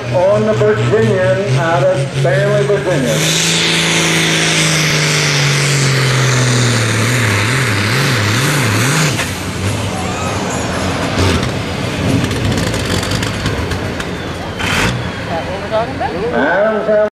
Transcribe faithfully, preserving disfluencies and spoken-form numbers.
on the Virginian out of Stanley, Virginia. Is that what we're talking about? Adams